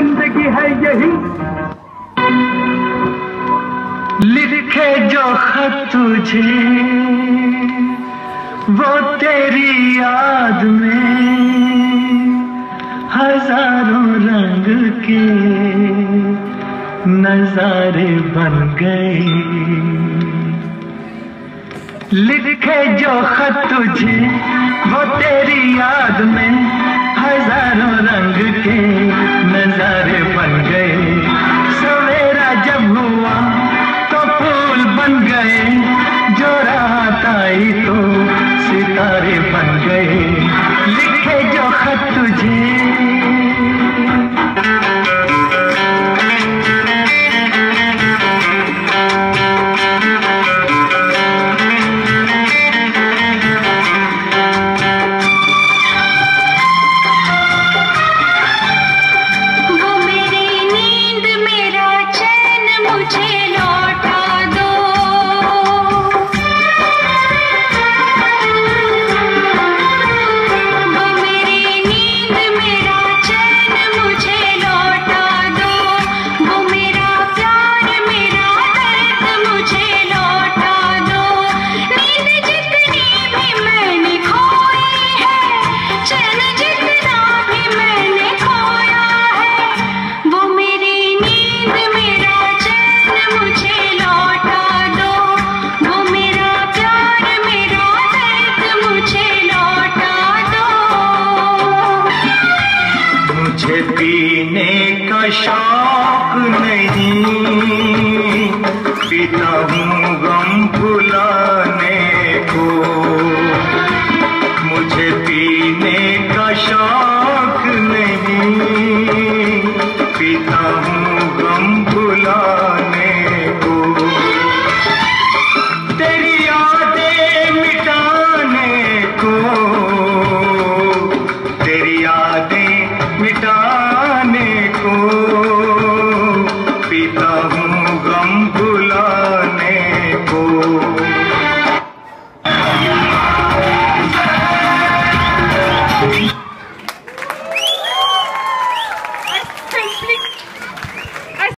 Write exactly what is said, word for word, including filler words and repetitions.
जिंदगी है यही। लिखे जो खत तुझे वो तेरी याद में हजारों रंग के नजारे बन गए। लिखे जो खत तुझे वो तेरी याद में हजारों रंग के नजारे बन गए। सवेरा जब हुआ तो फूल बन गए, जो रात आई तो सितारे बन गए। लिखे जो खत तुझे पीने का शौक नहीं, पीता हूँ गम भुला